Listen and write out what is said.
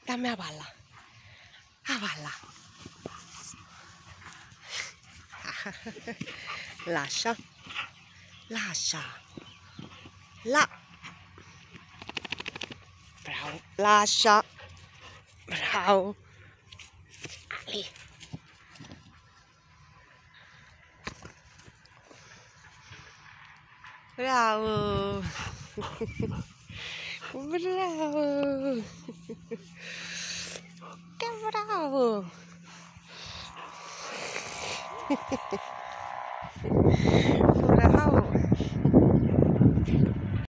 Dammi la palla. La palla. Lascia. Lascia. La. Bravo. Lascia. Bravo. Lì. Bravo. Bravo. Che bravo.